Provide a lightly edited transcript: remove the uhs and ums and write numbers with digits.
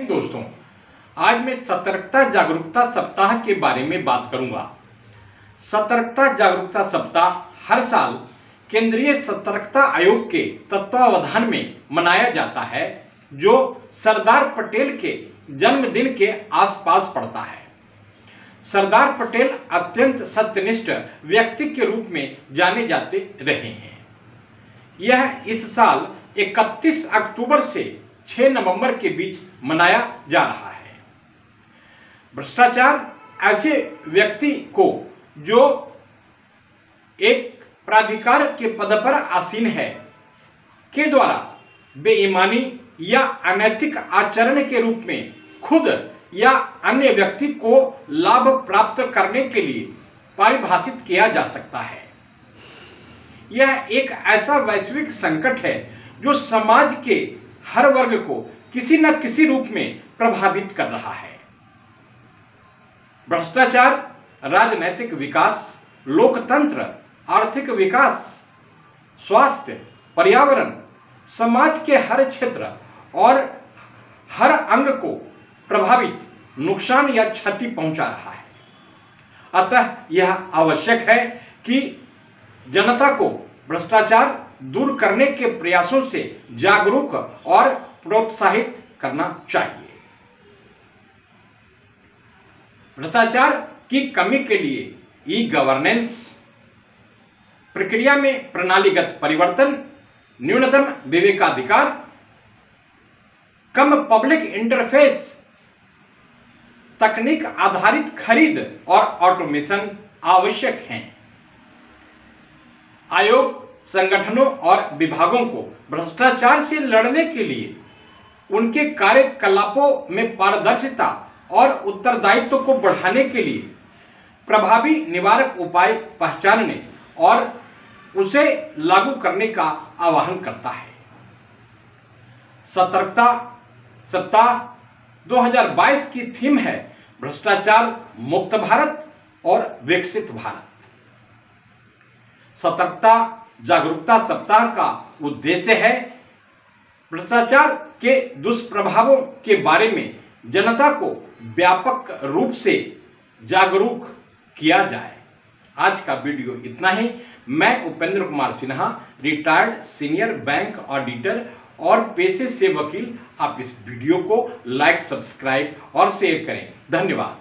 दोस्तों, आज मैं सतर्कता जागरूकता सप्ताह के बारे में बात करूंगा। सतर्कता जागरूकता सप्ताह हर साल केंद्रीय सतर्कता आयोग के तत्वावधान में मनाया जाता है, जो सरदार पटेल के जन्मदिन के आसपास पड़ता है। सरदार पटेल अत्यंत सत्यनिष्ठ व्यक्ति के रूप में जाने जाते रहे हैं। यह इस साल 31 अक्टूबर से 6 नवंबर के बीच मनाया जा रहा है। भ्रष्टाचार ऐसे व्यक्ति को जो एक प्राधिकार के पद पर आसीन है के द्वारा बेईमानी या अनैतिक आचरण के रूप में खुद या अन्य व्यक्ति को लाभ प्राप्त करने के लिए परिभाषित किया जा सकता है। यह एक ऐसा वैश्विक संकट है जो समाज के हर वर्ग को किसी न किसी रूप में प्रभावित कर रहा है। भ्रष्टाचार राजनैतिक विकास, लोकतंत्र, आर्थिक विकास, स्वास्थ्य, पर्यावरण, समाज के हर क्षेत्र और हर अंग को प्रभावित, नुकसान या क्षति पहुंचा रहा है। अतः यह आवश्यक है कि जनता को भ्रष्टाचार दूर करने के प्रयासों से जागरूक और प्रोत्साहित करना चाहिए। भ्रष्टाचार की कमी के लिए ई गवर्नेंस प्रक्रिया में प्रणालीगत परिवर्तन, न्यूनतम विवेकाधिकार, कम पब्लिक इंटरफेस, तकनीक आधारित खरीद और ऑटोमेशन आवश्यक हैं। आयोग संगठनों और विभागों को भ्रष्टाचार से लड़ने के लिए उनके कार्यकलापों में पारदर्शिता और उत्तरदायित्व को बढ़ाने के लिए प्रभावी निवारक उपाय पहचानने और उसे लागू करने का आह्वान करता है। सतर्कता सप्ताह 2022 की थीम है भ्रष्टाचार मुक्त भारत और विकसित भारत। सतर्कता जागरूकता सप्ताह का उद्देश्य है भ्रष्टाचार के दुष्प्रभावों के बारे में जनता को व्यापक रूप से जागरूक किया जाए। आज का वीडियो इतना ही। मैं Upendra Kumar Sinha, retired senior bank auditor और पेशे से वकील। आप इस वीडियो को लाइक, सब्सक्राइब और शेयर करें। धन्यवाद।